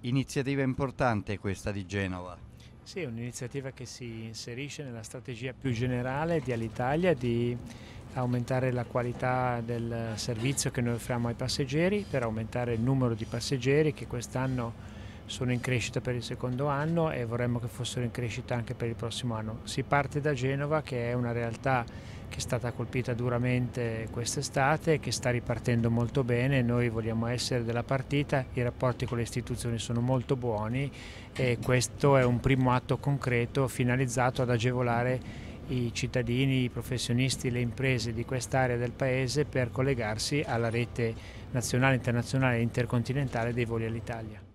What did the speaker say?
Iniziativa importante questa di Genova. Sì, è un'iniziativa che si inserisce nella strategia più generale di Alitalia di aumentare la qualità del servizio che noi offriamo ai passeggeri per aumentare il numero di passeggeri che quest'anno sono in crescita per il secondo anno e vorremmo che fossero in crescita anche per il prossimo anno. Si parte da Genova, che è una realtà che è stata colpita duramente quest'estate e che sta ripartendo molto bene. Noi vogliamo essere della partita, i rapporti con le istituzioni sono molto buoni e questo è un primo atto concreto finalizzato ad agevolare i cittadini, i professionisti, le imprese di quest'area del paese per collegarsi alla rete nazionale, internazionale e intercontinentale dei voli Alitalia.